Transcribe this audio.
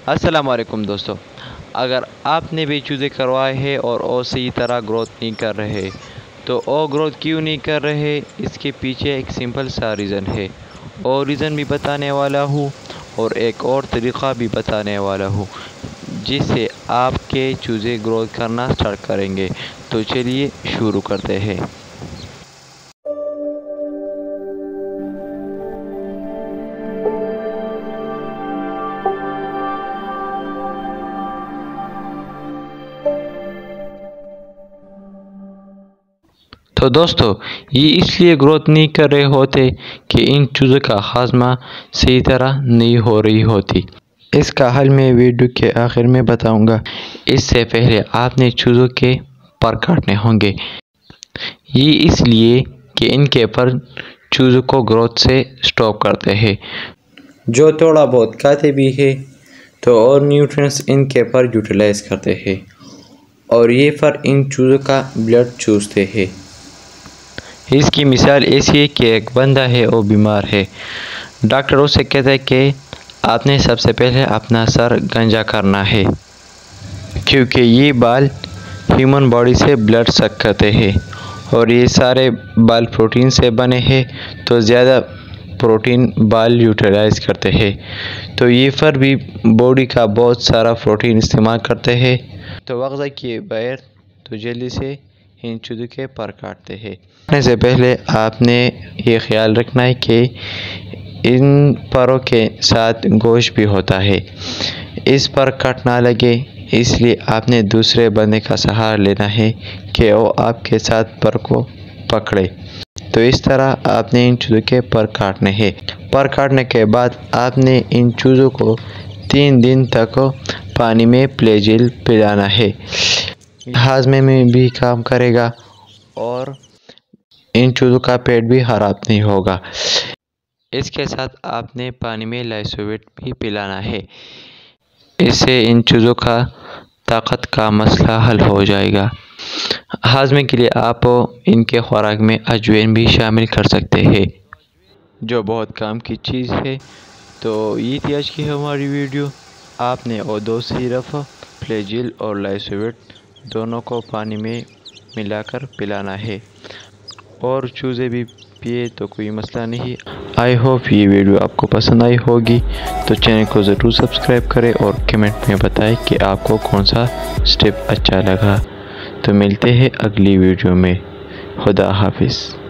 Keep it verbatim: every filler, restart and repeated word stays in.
अस्सलाम वालेकुम दोस्तों, अगर आपने भी चूज़े करवाए हैं और वो सही तरह ग्रोथ नहीं कर रहे तो वो ग्रोथ क्यों नहीं कर रहे, इसके पीछे एक सिंपल सा रीज़न है। और रीज़न भी बताने वाला हूँ और एक और तरीक़ा भी बताने वाला हूँ जिससे आपके चूज़े ग्रोथ करना स्टार्ट करेंगे। तो चलिए शुरू करते हैं। तो दोस्तों, ये इसलिए ग्रोथ नहीं कर रहे होते कि इन चूज़ों का हाजमा सही तरह नहीं हो रही होती। इसका हल मैं वीडियो के आखिर में बताऊंगा। इससे पहले आपने चूज़ों के पर काटने होंगे। ये इसलिए कि इनके पर चूज़ों को ग्रोथ से स्टॉप करते हैं। जो थोड़ा बहुत खाते भी है तो और न्यूट्रिएंट्स इनके पर यूटिलाइज करते हैं और ये फर इन चूज़ों का ब्लड चूसते हैं। इसकी मिसाल ऐसी है कि एक बंदा है और बीमार है। डॉक्टर उसे कहता है कि आपने सबसे पहले अपना सर गंजा करना है क्योंकि ये बाल ह्यूमन बॉडी से ब्लड सक करते हैं और ये सारे बाल प्रोटीन से बने हैं, तो ज़्यादा प्रोटीन बाल यूटिलाइज करते हैं। तो ये फर भी बॉडी का बहुत सारा प्रोटीन इस्तेमाल करते हैं। तो वग़्ज़ा के बगैर तो जल्दी से इन चूज़ों के पर काटते हैं। काटने से पहले आपने ये ख्याल रखना है कि इन परों के साथ गोश्त भी होता है, इस पर कट ना लगे, इसलिए आपने दूसरे बंदे का सहारा लेना है कि वो आपके साथ पर को पकड़े। तो इस तरह आपने इन चूज़ों के पर काटने हैं। पर काटने के बाद आपने इन चूज़ों को तीन दिन तक पानी में प्लेजिल पिलाना है। हाजमे में भी काम करेगा और इन चूज़ों का पेट भी खराब नहीं होगा। इसके साथ आपने पानी में लाइसोविट भी पिलाना है। इससे इन चूज़ों का ताकत का मसला हल हो जाएगा। हाजमे के लिए आप इनके खुराक में अजवाइन भी शामिल कर सकते हैं, जो बहुत काम की चीज़ है। तो ये थी आज की हमारी वीडियो। आपने और दो सिरप प्लेजिल और लाइसोविट दोनों को पानी में मिलाकर पिलाना है और चूज़े भी पिए तो कोई मसला नहीं। आई होप ये वीडियो आपको पसंद आई होगी, तो चैनल को ज़रूर सब्सक्राइब करें और कमेंट में बताएं कि आपको कौन सा स्टेप अच्छा लगा। तो मिलते हैं अगली वीडियो में। खुदा हाफिज़।